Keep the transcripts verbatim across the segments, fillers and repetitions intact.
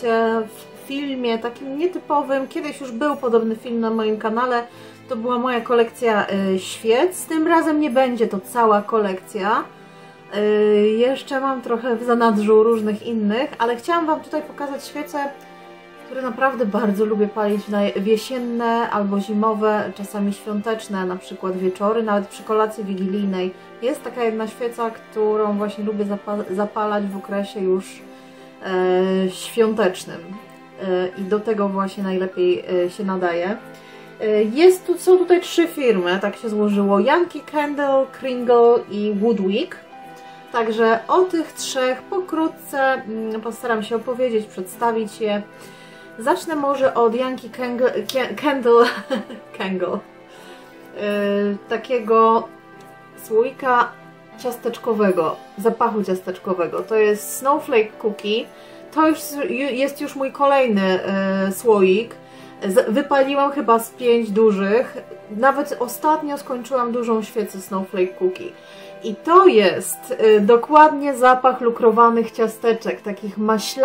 zobaczycie w filmie takim nietypowym. Kiedyś już był podobny film na moim kanale. To była moja kolekcja y, świec. Tym razem nie będzie to cała kolekcja. Y, jeszcze mam trochę w zanadrzu różnych innych, ale chciałam Wam tutaj pokazać świece, które naprawdę bardzo lubię palić na jesienne albo zimowe, czasami świąteczne, na przykład wieczory, nawet przy kolacji wigilijnej. Jest taka jedna świeca, którą właśnie lubię zapa zapalać w okresie już e, świątecznym e, i do tego właśnie najlepiej e, się nadaje. E, jest tu, są tutaj trzy firmy, tak się złożyło: Yankee Candle, Kringle i Woodwick. Także o tych trzech pokrótce mm, postaram się opowiedzieć, przedstawić je. Zacznę może od Yankee Candle, Candle, Candle yy, takiego słoika ciasteczkowego, zapachu ciasteczkowego. To jest Snowflake Cookie. To już jest już mój kolejny yy, słoik. Wypaliłam chyba z pięć dużych. Nawet ostatnio skończyłam dużą świecę Snowflake Cookie. I to jest y, dokładnie zapach lukrowanych ciasteczek, takich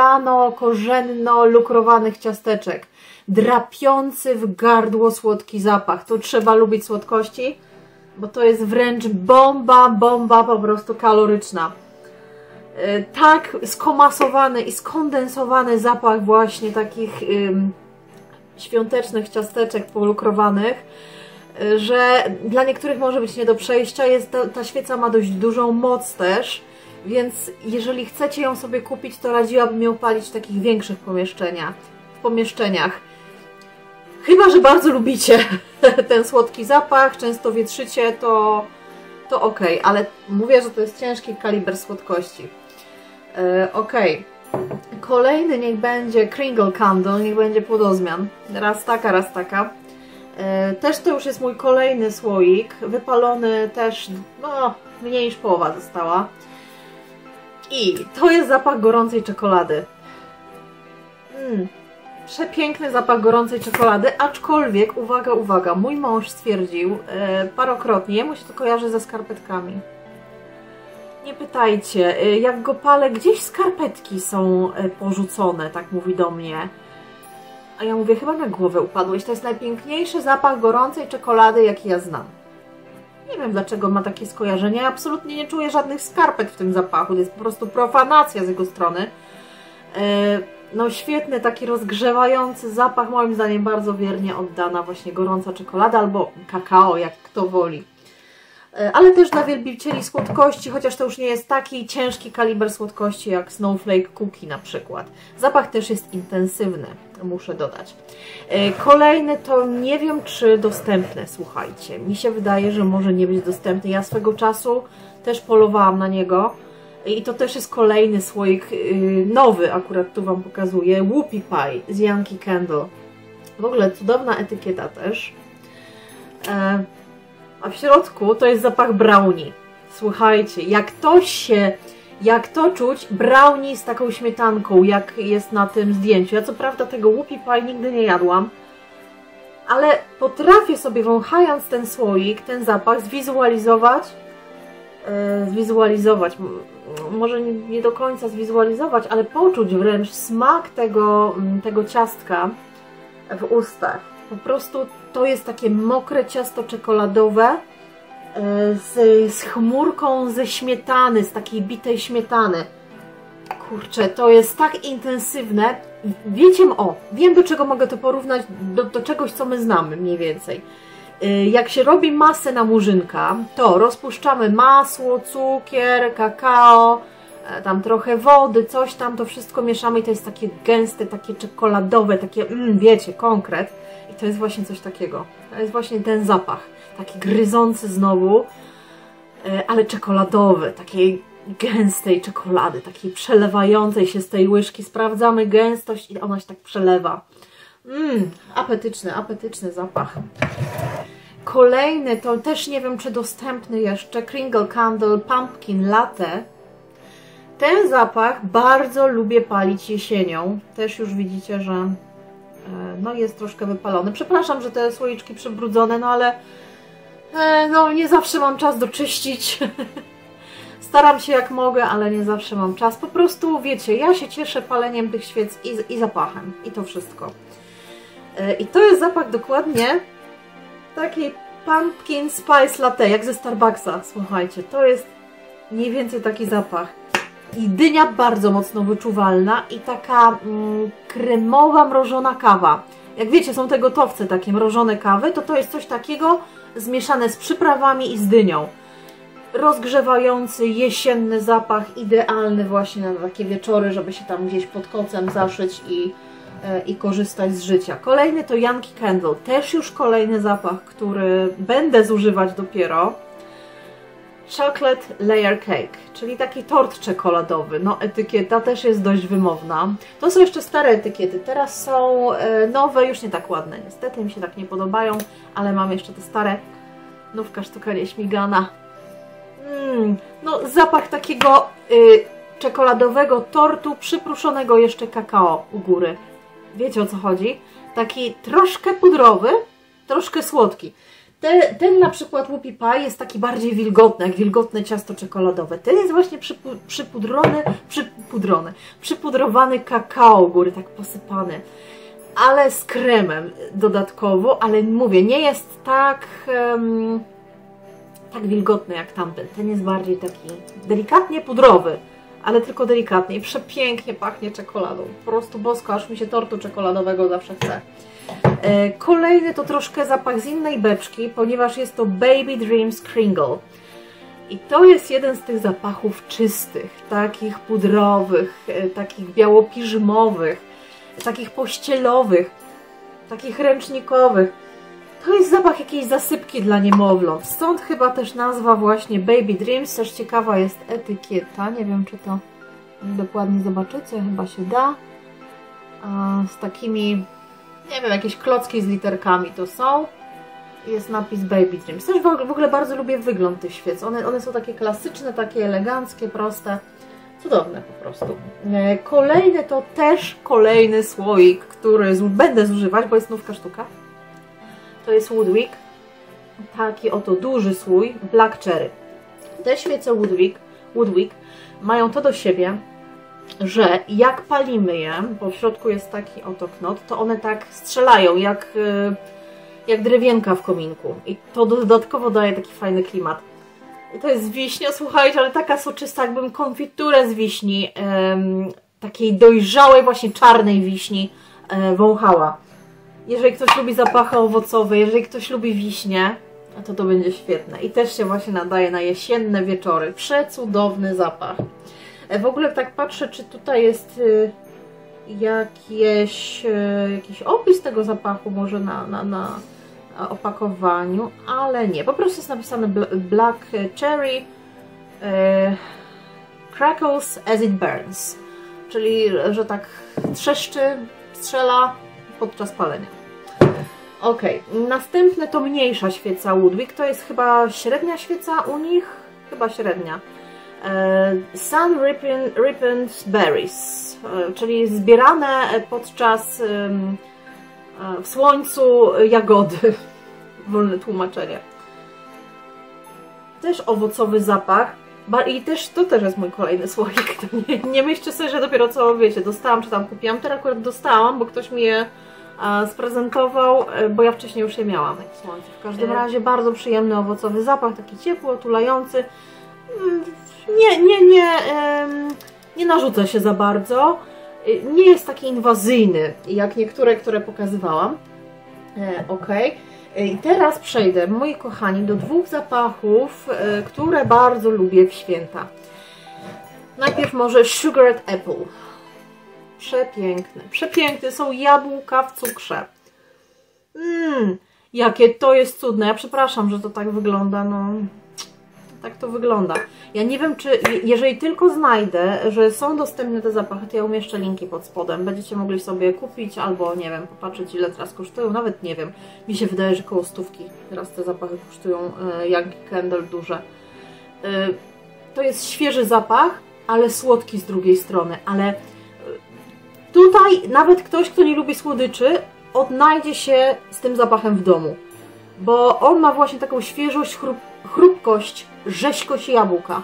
maślano-korzenno-lukrowanych ciasteczek. Drapiący w gardło słodki zapach. Tu trzeba lubić słodkości, bo to jest wręcz bomba, bomba po prostu kaloryczna. Y, tak skomasowany i skondensowany zapach właśnie takich y, świątecznych ciasteczek polukrowanych, że dla niektórych może być nie do przejścia. Jest ta, ta świeca ma dość dużą moc też, więc jeżeli chcecie ją sobie kupić, to radziłabym ją palić w takich większych pomieszczeniach. W pomieszczeniach. Chyba że bardzo lubicie ten słodki zapach, często wietrzycie, to, to ok, ale mówię, że to jest ciężki kaliber słodkości. Yy, ok. Kolejny niech będzie Kringle Candle, niech będzie płodozmian. Raz taka, raz taka. Też to już jest mój kolejny słoik, wypalony też, no, mniej niż połowa została. I to jest zapach gorącej czekolady. Mm, przepiękny zapach gorącej czekolady, aczkolwiek, uwaga, uwaga, mój mąż stwierdził e, parokrotnie, jemu się to kojarzy ze skarpetkami. Nie pytajcie, e, jak go palę, gdzieś skarpetki są e, porzucone, tak mówi do mnie. A ja mówię, chyba na głowę upadłeś. To jest najpiękniejszy zapach gorącej czekolady, jaki ja znam. Nie wiem, dlaczego ma takie skojarzenia. Ja absolutnie nie czuję żadnych skarpet w tym zapachu. To jest po prostu profanacja z jego strony. No świetny, taki rozgrzewający zapach. Moim zdaniem bardzo wiernie oddana właśnie gorąca czekolada albo kakao, jak kto woli. Ale też dla wielbicieli słodkości, chociaż to już nie jest taki ciężki kaliber słodkości jak Snowflake Cookie na przykład. Zapach też jest intensywny, muszę dodać. Kolejny to nie wiem, czy dostępne, słuchajcie. Mi się wydaje, że może nie być dostępny. Ja swego czasu też polowałam na niego i to też jest kolejny słoik nowy, akurat tu Wam pokazuję. Whoopie Pie z Yankee Candle. W ogóle cudowna etykieta też. A w środku to jest zapach brownie. Słuchajcie, jak to się, jak to czuć, brownie z taką śmietanką, jak jest na tym zdjęciu. Ja co prawda tego Whoopie Pie nigdy nie jadłam, ale potrafię sobie, wąchając ten słoik, ten zapach, zwizualizować, yy, zwizualizować, może nie, nie do końca zwizualizować, ale poczuć wręcz smak tego, tego ciastka w ustach. Po prostu to jest takie mokre ciasto czekoladowe z, z chmurką ze śmietany, z takiej bitej śmietany. Kurczę, to jest tak intensywne. Wiecie, o, wiem, do czego mogę to porównać, do, do czegoś, co my znamy mniej więcej. Jak się robi masę na murzynka, to rozpuszczamy masło, cukier, kakao, tam trochę wody, coś tam, to wszystko mieszamy i to jest takie gęste, takie czekoladowe, takie, mm, wiecie, konkret. I to jest właśnie coś takiego. To jest właśnie ten zapach, taki gryzący znowu, ale czekoladowy, takiej gęstej czekolady, takiej przelewającej się z tej łyżki. Sprawdzamy gęstość i ona się tak przelewa. Mmm, apetyczny, apetyczny zapach. Kolejny, to też nie wiem, czy dostępny jeszcze, Kringle Candle Pumpkin Latte. Ten zapach bardzo lubię palić jesienią. Też już widzicie, że no jest troszkę wypalony. Przepraszam, że te słoiczki przybrudzone, no ale no nie zawsze mam czas doczyścić. Staram się jak mogę, ale nie zawsze mam czas. Po prostu, wiecie, ja się cieszę paleniem tych świec i, i zapachem. I to wszystko. I to jest zapach dokładnie takiej pumpkin spice latte, jak ze Starbucksa. Słuchajcie, to jest mniej więcej taki zapach. I dynia bardzo mocno wyczuwalna i taka mm, kremowa, mrożona kawa. Jak wiecie, są te gotowce takie mrożone kawy, to to jest coś takiego zmieszane z przyprawami i z dynią. Rozgrzewający, jesienny zapach, idealny właśnie na takie wieczory, żeby się tam gdzieś pod kocem zaszyć i, e, i korzystać z życia. Kolejny to Yankee Candle, też już kolejny zapach, który będę zużywać dopiero. Chocolate Layer Cake, czyli taki tort czekoladowy. No, etykieta też jest dość wymowna. To są jeszcze stare etykiety, teraz są e, nowe, już nie tak ładne. Niestety mi się tak nie podobają, ale mam jeszcze te stare. Nówka sztuka nieśmigana. Mm, no, zapach takiego y, czekoladowego tortu, przypruszonego jeszcze kakao u góry. Wiecie, o co chodzi? Taki troszkę pudrowy, troszkę słodki. Te, ten na przykład Whoopie Pie jest taki bardziej wilgotny, jak wilgotne ciasto czekoladowe. Ten jest właśnie przypu, przypudrony, przypudrony, przypudrowany kakao u góry, tak posypany. Ale z kremem dodatkowo, ale mówię, nie jest tak... Um, tak wilgotny jak tamten. Ten jest bardziej taki delikatnie pudrowy, ale tylko delikatnie i przepięknie pachnie czekoladą. Po prostu bosko, aż mi się tortu czekoladowego zawsze chce. Kolejny to troszkę zapach z innej beczki, ponieważ jest to Baby Dreams Kringle. I to jest jeden z tych zapachów czystych, takich pudrowych, takich białopiżmowych, takich pościelowych, takich ręcznikowych. To jest zapach jakiejś zasypki dla niemowląt. Stąd chyba też nazwa właśnie Baby Dreams. Też ciekawa jest etykieta. Nie wiem, czy to dokładnie zobaczycie. Chyba się da. Z takimi, nie wiem, jakieś klocki z literkami to są. Jest napis Baby Dreams. Też w ogóle bardzo lubię wygląd tych świec. One, one są takie klasyczne, takie eleganckie, proste. Cudowne po prostu. Kolejny to też kolejny słoik, który będę zużywać, bo jest nówka sztuka. To jest Woodwick, taki oto duży słój, Black Cherry. Te świece Woodwick, Woodwick mają to do siebie, że jak palimy je, bo w środku jest taki oto knot, to one tak strzelają jak, jak drewienka w kominku. I to dodatkowo daje taki fajny klimat. I to jest wiśnia, słuchajcie, ale taka soczysta, jakbym konfiturę z wiśni, um, takiej dojrzałej właśnie czarnej wiśni um, wąchała. Jeżeli ktoś lubi zapachy owocowe, jeżeli ktoś lubi wiśnie, to to będzie świetne. I też się właśnie nadaje na jesienne wieczory. Przecudowny zapach. W ogóle tak patrzę, czy tutaj jest jakieś, jakiś opis tego zapachu, może na, na, na opakowaniu, ale nie. Po prostu jest napisane Black Cherry Crackles as it burns. Czyli, że tak trzeszczy, strzela podczas palenia. Ok, następne to mniejsza świeca Woodwick, to jest chyba średnia świeca u nich, chyba średnia. E, Sun Ripened, ripened Berries, e, czyli zbierane podczas e, w słońcu jagody, wolne tłumaczenie. Też owocowy zapach i też to też jest mój kolejny słoik. Nie, nie myślcie sobie, że dopiero co, wiecie, dostałam czy tam kupiłam, teraz akurat dostałam, bo ktoś mi je sprezentował, bo ja wcześniej już je miałam. W każdym razie bardzo przyjemny owocowy zapach, taki ciepły, otulający. Nie, nie, nie, nie narzuca się za bardzo. Nie jest taki inwazyjny, jak niektóre, które pokazywałam. Ok. I teraz przejdę, moi kochani, do dwóch zapachów, które bardzo lubię w święta. Najpierw może Sugared Apple. Przepiękne, przepiękne są jabłka w cukrze. Mmm, jakie to jest cudne. Ja przepraszam, że to tak wygląda, no tak to wygląda. Ja nie wiem, czy jeżeli tylko znajdę, że są dostępne te zapachy, to ja umieszczę linki pod spodem. Będziecie mogli sobie kupić albo, nie wiem, popatrzeć, ile teraz kosztują. Nawet nie wiem. Mi się wydaje, że koło stówki teraz te zapachy kosztują, jak Candle duże. To jest świeży zapach, ale słodki z drugiej strony. Ale tutaj nawet ktoś, kto nie lubi słodyczy, odnajdzie się z tym zapachem w domu. Bo on ma właśnie taką świeżość, chrup, chrupkość, rzeźkość jabłka.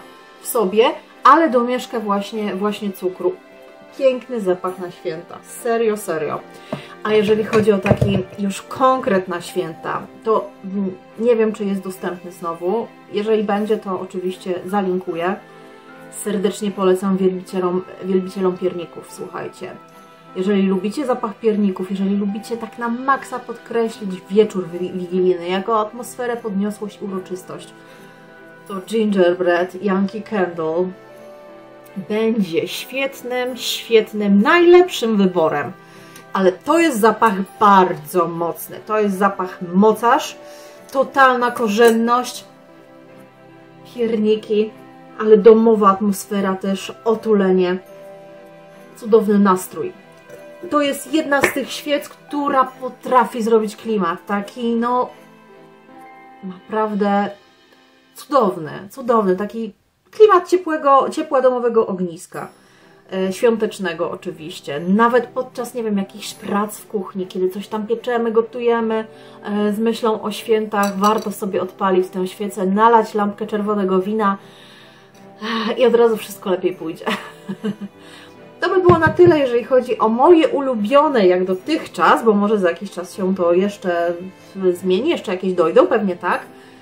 w sobie, ale domieszka właśnie, właśnie cukru. Piękny zapach na święta. Serio, serio. A jeżeli chodzi o taki już konkret na święta, to nie wiem, czy jest dostępny znowu. Jeżeli będzie, to oczywiście zalinkuję. Serdecznie polecam wielbicielom, wielbicielom pierników, słuchajcie. Jeżeli lubicie zapach pierników, jeżeli lubicie tak na maksa podkreślić wieczór wigilijny, jako atmosferę, podniosłość, uroczystość, to Gingerbread Yankee Candle będzie świetnym, świetnym, najlepszym wyborem. Ale to jest zapach bardzo mocny. To jest zapach mocarz, totalna korzenność, pierniki, ale domowa atmosfera też, otulenie, cudowny nastrój. To jest jedna z tych świec, która potrafi zrobić klimat taki, no naprawdę cudowny, cudowny, taki klimat ciepłego, ciepła domowego ogniska. Świątecznego oczywiście, nawet podczas, nie wiem, jakichś prac w kuchni, kiedy coś tam pieczemy, gotujemy z myślą o świętach, warto sobie odpalić tę świecę, nalać lampkę czerwonego wina i od razu wszystko lepiej pójdzie. To by było na tyle, jeżeli chodzi o moje ulubione jak dotychczas, bo może za jakiś czas się to jeszcze zmieni, jeszcze jakieś dojdą, pewnie tak,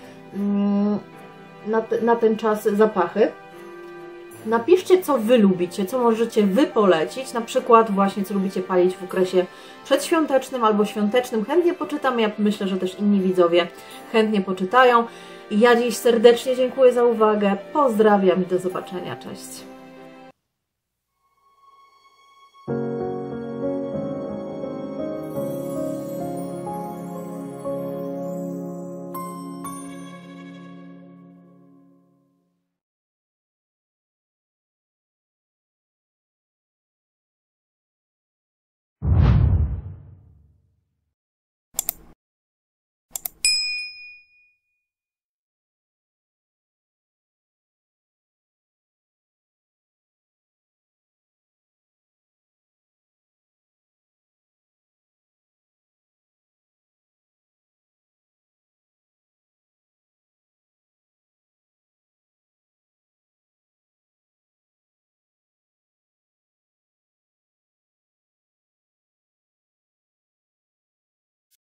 na, te, na ten czas zapachy. Napiszcie, co Wy lubicie, co możecie Wy polecić, na przykład właśnie, co lubicie palić w okresie przedświątecznym albo świątecznym. Chętnie poczytam, ja myślę, że też inni widzowie chętnie poczytają. I ja dziś serdecznie dziękuję za uwagę, pozdrawiam i do zobaczenia, cześć!